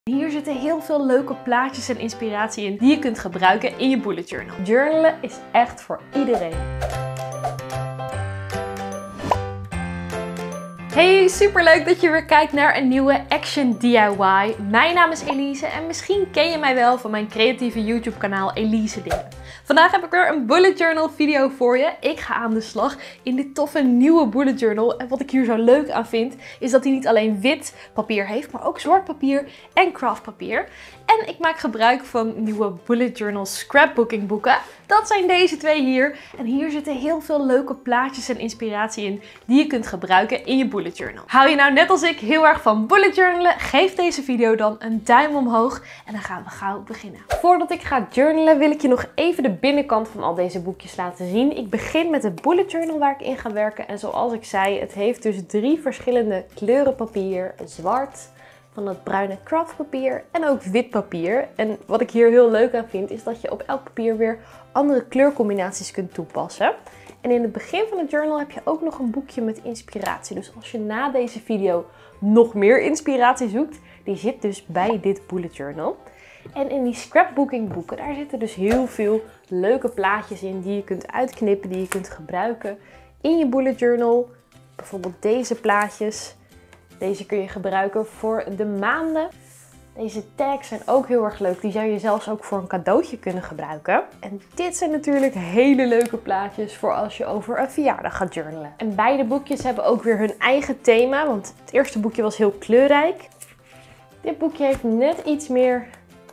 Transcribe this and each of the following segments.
Hier zitten heel veel leuke plaatjes en inspiratie in die je kunt gebruiken in je bullet journal. Journalen is echt voor iedereen. Hey, superleuk dat je weer kijkt naar een nieuwe Action DIY. Mijn naam is Elise en misschien ken je mij wel van mijn creatieve YouTube kanaal Elise Dingen. Vandaag heb ik weer een bullet journal video voor je. Ik ga aan de slag in dit toffe nieuwe bullet journal. En wat ik hier zo leuk aan vind, is dat hij niet alleen wit papier heeft, maar ook zwart papier en craftpapier. En ik maak gebruik van nieuwe bullet journal scrapbooking boeken. Dat zijn deze twee hier. En hier zitten heel veel leuke plaatjes en inspiratie in die je kunt gebruiken in je bullet journal. Hou je nou net als ik heel erg van bullet journalen? Geef deze video dan een duim omhoog en dan gaan we gauw beginnen. Voordat ik ga journalen wil ik je nog even de binnenkant van al deze boekjes laten zien. Ik begin met de bullet journal waar ik in ga werken. En zoals ik zei, het heeft dus 3 verschillende kleuren papier. Zwart, van dat bruine craftpapier en ook wit papier. En wat ik hier heel leuk aan vind, is dat je op elk papier weer andere kleurcombinaties kunt toepassen. En in het begin van het journal heb je ook nog een boekje met inspiratie. Dus als je na deze video nog meer inspiratie zoekt, die zit dus bij dit bullet journal. En in die scrapbooking boeken, daar zitten dus heel veel leuke plaatjes in die je kunt uitknippen, die je kunt gebruiken in je bullet journal. Bijvoorbeeld deze plaatjes. Deze kun je gebruiken voor de maanden. Deze tags zijn ook heel erg leuk. Die zou je zelfs ook voor een cadeautje kunnen gebruiken. En dit zijn natuurlijk hele leuke plaatjes voor als je over een verjaardag gaat journalen. En beide boekjes hebben ook weer hun eigen thema. Want het eerste boekje was heel kleurrijk. Dit boekje heeft net iets meer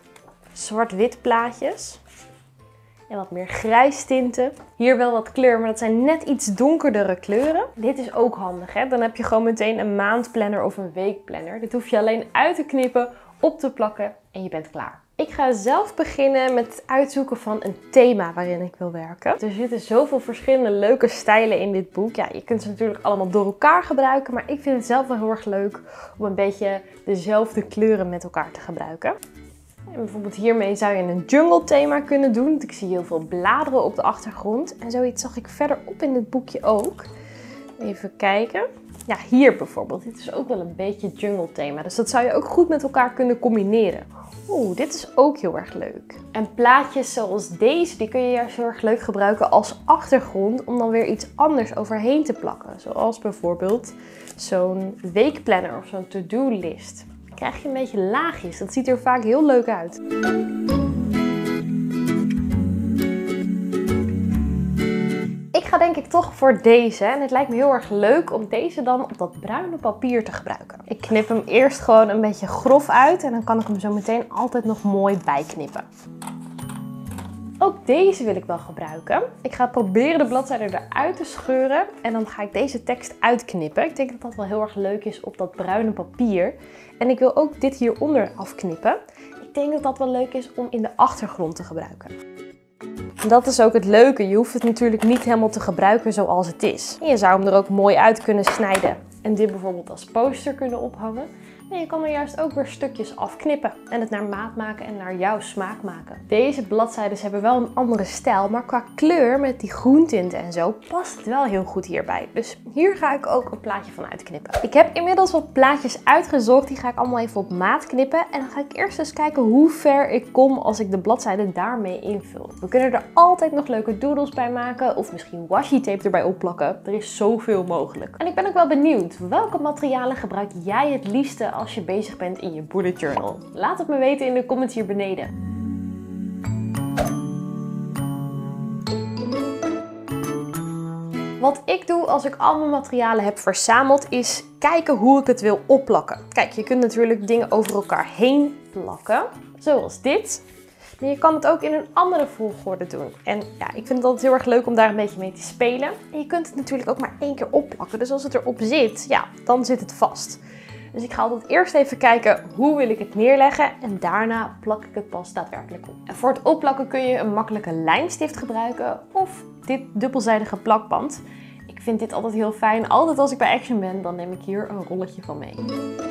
zwart-wit plaatjes. En wat meer grijs tinten. Hier wel wat kleur, maar dat zijn net iets donkerdere kleuren. Dit is ook handig, hè? Dan heb je gewoon meteen een maandplanner of een weekplanner. Dit hoef je alleen uit te knippen, op te plakken en je bent klaar. Ik ga zelf beginnen met het uitzoeken van een thema waarin ik wil werken. Er zitten zoveel verschillende leuke stijlen in dit boek. Ja, je kunt ze natuurlijk allemaal door elkaar gebruiken, maar ik vind het zelf wel heel erg leuk om een beetje dezelfde kleuren met elkaar te gebruiken. En bijvoorbeeld hiermee zou je een jungle thema kunnen doen. Want ik zie heel veel bladeren op de achtergrond. En zoiets zag ik verderop in dit boekje ook. Even kijken. Ja, hier bijvoorbeeld. Dit is ook wel een beetje jungle thema. Dus dat zou je ook goed met elkaar kunnen combineren. Oeh, dit is ook heel erg leuk. En plaatjes zoals deze, die kun je juist heel erg leuk gebruiken als achtergrond. Om dan weer iets anders overheen te plakken. Zoals bijvoorbeeld zo'n weekplanner of zo'n to-do list. Krijg je een beetje laagjes. Dat ziet er vaak heel leuk uit. Ik ga denk ik toch voor deze. En het lijkt me heel erg leuk om deze dan op dat bruine papier te gebruiken. Ik knip hem eerst gewoon een beetje grof uit. En dan kan ik hem zo meteen altijd nog mooi bijknippen. Ook deze wil ik wel gebruiken. Ik ga proberen de bladzijden eruit te scheuren. En dan ga ik deze tekst uitknippen. Ik denk dat dat wel heel erg leuk is op dat bruine papier. En ik wil ook dit hieronder afknippen. Ik denk dat dat wel leuk is om in de achtergrond te gebruiken. En dat is ook het leuke. Je hoeft het natuurlijk niet helemaal te gebruiken zoals het is. En je zou hem er ook mooi uit kunnen snijden. En dit bijvoorbeeld als poster kunnen ophangen. En je kan er juist ook weer stukjes afknippen en het naar maat maken en naar jouw smaak maken. Deze bladzijden hebben wel een andere stijl, maar qua kleur met die groentinten en zo past het wel heel goed hierbij. Dus hier ga ik ook een plaatje van uitknippen. Ik heb inmiddels wat plaatjes uitgezocht, die ga ik allemaal even op maat knippen. En dan ga ik eerst eens kijken hoe ver ik kom als ik de bladzijden daarmee invul. We kunnen er altijd nog leuke doodles bij maken of misschien washi tape erbij opplakken. Er is zoveel mogelijk. En ik ben ook wel benieuwd, welke materialen gebruik jij het liefste als je bezig bent in je bullet journal? Laat het me weten in de comments hier beneden. Wat ik doe als ik al mijn materialen heb verzameld is kijken hoe ik het wil opplakken. Kijk, je kunt natuurlijk dingen over elkaar heen plakken, zoals dit. Maar je kan het ook in een andere volgorde doen. En ja, ik vind het altijd heel erg leuk om daar een beetje mee te spelen. En je kunt het natuurlijk ook maar 1 keer opplakken. Dus als het erop zit, ja, dan zit het vast. Dus ik ga altijd eerst even kijken hoe wil ik het neerleggen en daarna plak ik het pas daadwerkelijk op. En voor het opplakken kun je een makkelijke lijnstift gebruiken of dit dubbelzijdige plakband. Ik vind dit altijd heel fijn. Altijd als ik bij Action ben, dan neem ik hier een rolletje van mee.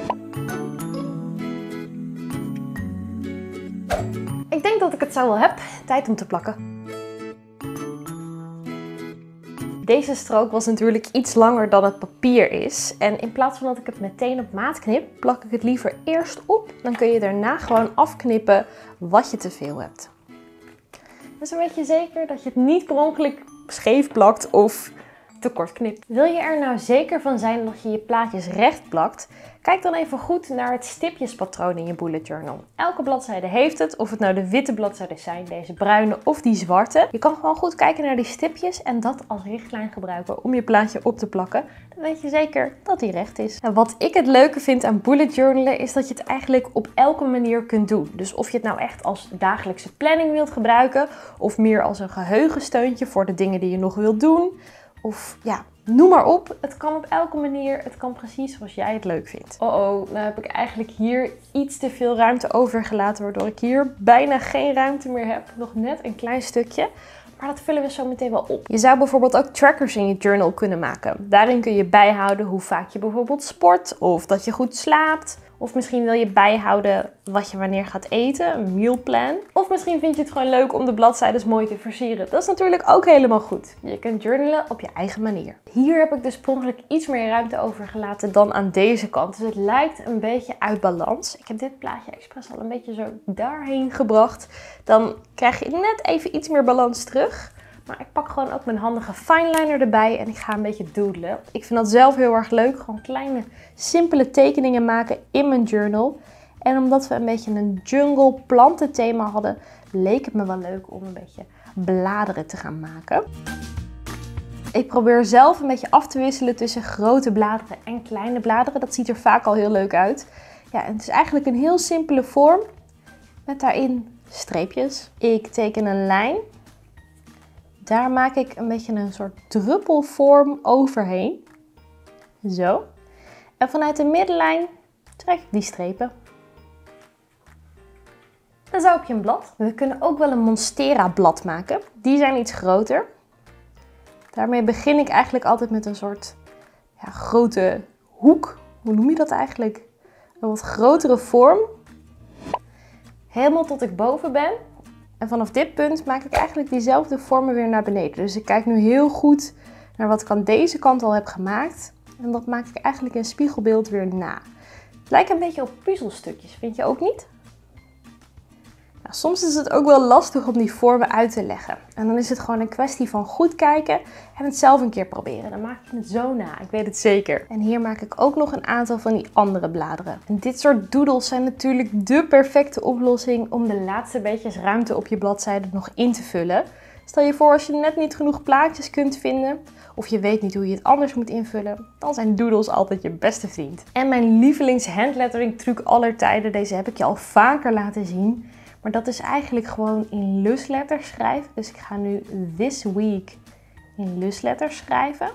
Ik denk dat ik het zo wel heb. Tijd om te plakken. Deze strook was natuurlijk iets langer dan het papier is. En in plaats van dat ik het meteen op maat knip, plak ik het liever eerst op. Dan kun je daarna gewoon afknippen wat je te veel hebt. Dus dan weet je zeker dat je het niet per ongeluk scheef plakt of te kort knipt. Wil je er nou zeker van zijn dat je je plaatjes recht plakt? Kijk dan even goed naar het stipjespatroon in je bullet journal. Elke bladzijde heeft het, of het nou de witte bladzijden zijn, deze bruine of die zwarte. Je kan gewoon goed kijken naar die stipjes en dat als richtlijn gebruiken om je plaatje op te plakken. Dan weet je zeker dat die recht is. En wat ik het leuke vind aan bullet journalen is dat je het eigenlijk op elke manier kunt doen. Dus of je het nou echt als dagelijkse planning wilt gebruiken of meer als een geheugensteuntje voor de dingen die je nog wilt doen. Of ja, noem maar op. Het kan op elke manier. Het kan precies zoals jij het leuk vindt. Nou heb ik eigenlijk hier iets te veel ruimte overgelaten. Waardoor ik hier bijna geen ruimte meer heb. Nog net een klein stukje. Maar dat vullen we zo meteen wel op. Je zou bijvoorbeeld ook trackers in je journal kunnen maken. Daarin kun je bijhouden hoe vaak je bijvoorbeeld sport. Of dat je goed slaapt. Of misschien wil je bijhouden wat je wanneer gaat eten, een mealplan. Of misschien vind je het gewoon leuk om de bladzijdes mooi te versieren. Dat is natuurlijk ook helemaal goed. Je kunt journalen op je eigen manier. Hier heb ik dus per ongeluk iets meer ruimte overgelaten dan aan deze kant. Dus het lijkt een beetje uit balans. Ik heb dit plaatje expres al een beetje zo daarheen gebracht. Dan krijg je net even iets meer balans terug. Maar ik pak gewoon ook mijn handige fineliner erbij en ik ga een beetje doodlen. Ik vind dat zelf heel erg leuk. Gewoon kleine, simpele tekeningen maken in mijn journal. En omdat we een beetje een jungle plantenthema hadden, leek het me wel leuk om een beetje bladeren te gaan maken. Ik probeer zelf een beetje af te wisselen tussen grote bladeren en kleine bladeren. Dat ziet er vaak al heel leuk uit. Ja, en het is eigenlijk een heel simpele vorm met daarin streepjes. Ik teken een lijn. Daar maak ik een beetje een soort druppelvorm overheen. Zo. En vanuit de middenlijn trek ik die strepen. Dan zou ik je een blad. We kunnen ook wel een Monstera blad maken. Die zijn iets groter. Daarmee begin ik eigenlijk altijd met een soort grote hoek. Hoe noem je dat eigenlijk? Een wat grotere vorm. Helemaal tot ik boven ben. En vanaf dit punt maak ik eigenlijk diezelfde vormen weer naar beneden. Dus ik kijk nu heel goed naar wat ik aan deze kant al heb gemaakt. En dat maak ik eigenlijk in spiegelbeeld weer na. Het lijkt een beetje op puzzelstukjes, vind je ook niet? Nou, soms is het ook wel lastig om die vormen uit te leggen. En dan is het gewoon een kwestie van goed kijken en het zelf een keer proberen. Dan maak je het zo na, ik weet het zeker. En hier maak ik ook nog een aantal van die andere bladeren. En dit soort doodles zijn natuurlijk de perfecte oplossing om de laatste beetjes ruimte op je bladzijde nog in te vullen. Stel je voor als je net niet genoeg plaatjes kunt vinden of je weet niet hoe je het anders moet invullen, dan zijn doodles altijd je beste vriend. En mijn lievelings handlettering truc aller tijden, deze heb ik je al vaker laten zien. Maar dat is eigenlijk gewoon in lusletters schrijven. Dus ik ga nu this week in lusletters schrijven.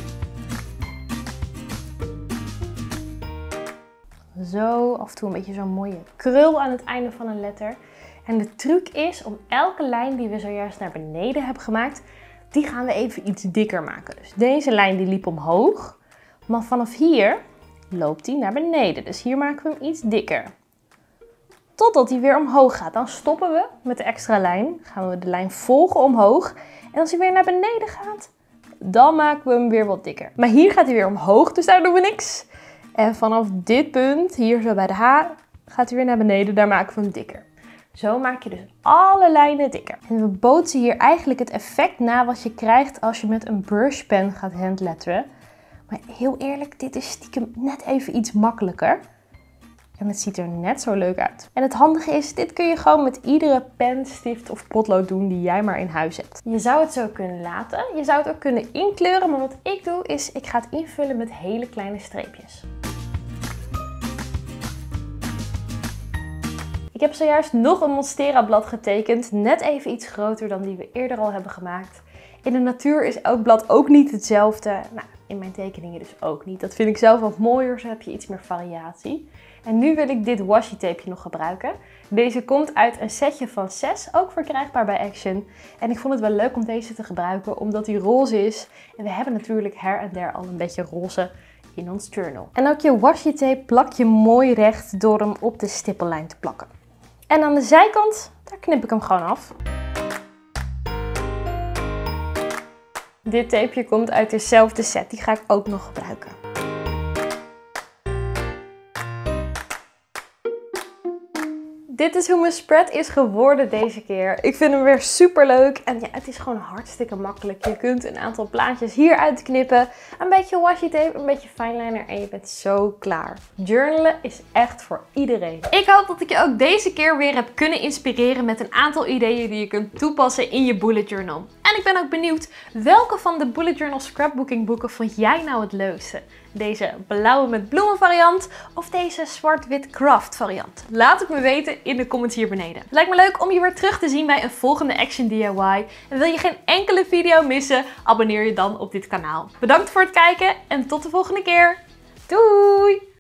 Zo, af en toe een beetje zo'n mooie krul aan het einde van een letter. En de truc is om elke lijn die we zojuist naar beneden hebben gemaakt, die gaan we even iets dikker maken. Dus deze lijn die liep omhoog, maar vanaf hier loopt die naar beneden. Dus hier maken we hem iets dikker. Totdat hij weer omhoog gaat. Dan stoppen we met de extra lijn. Gaan we de lijn volgen omhoog. En als hij weer naar beneden gaat, dan maken we hem weer wat dikker. Maar hier gaat hij weer omhoog, dus daar doen we niks. En vanaf dit punt, hier zo bij de H, gaat hij weer naar beneden. Daar maken we hem dikker. Zo maak je dus alle lijnen dikker. En we bootsen hier eigenlijk het effect na wat je krijgt als je met een brushpen gaat handletteren. Maar heel eerlijk, dit is stiekem net even iets makkelijker. En het ziet er net zo leuk uit. En het handige is, dit kun je gewoon met iedere pen, stift of potlood doen die jij maar in huis hebt. Je zou het zo kunnen laten. Je zou het ook kunnen inkleuren. Maar wat ik doe is, ik ga het invullen met hele kleine streepjes. Ik heb zojuist nog een Monstera blad getekend. Net even iets groter dan die we eerder al hebben gemaakt. In de natuur is elk blad ook niet hetzelfde. Nou, in mijn tekeningen dus ook niet. Dat vind ik zelf wat mooier, zo heb je iets meer variatie. En nu wil ik dit washi tapeje nog gebruiken. Deze komt uit een setje van 6, ook verkrijgbaar bij Action. En ik vond het wel leuk om deze te gebruiken, omdat die roze is. En we hebben natuurlijk her en der al een beetje roze in ons journal. En ook je washi tape plak je mooi recht door hem op de stippellijn te plakken. En aan de zijkant, daar knip ik hem gewoon af. Dit tapeje komt uit dezelfde set, die ga ik ook nog gebruiken. Dit is hoe mijn spread is geworden deze keer. Ik vind hem weer super leuk en ja, het is gewoon hartstikke makkelijk. Je kunt een aantal plaatjes hier uitknippen, een beetje washi tape, een beetje fineliner en je bent zo klaar. Journalen is echt voor iedereen. Ik hoop dat ik je ook deze keer weer heb kunnen inspireren met een aantal ideeën die je kunt toepassen in je bullet journal. En ik ben ook benieuwd, welke van de bullet journal scrapbooking boeken vond jij nou het leukste? Deze blauwe met bloemen variant of deze zwart-wit craft variant? Laat het me weten in de comments hier beneden. Het lijkt me leuk om je weer terug te zien bij een volgende Action DIY. En wil je geen enkele video missen, abonneer je dan op dit kanaal. Bedankt voor het kijken en tot de volgende keer. Doei!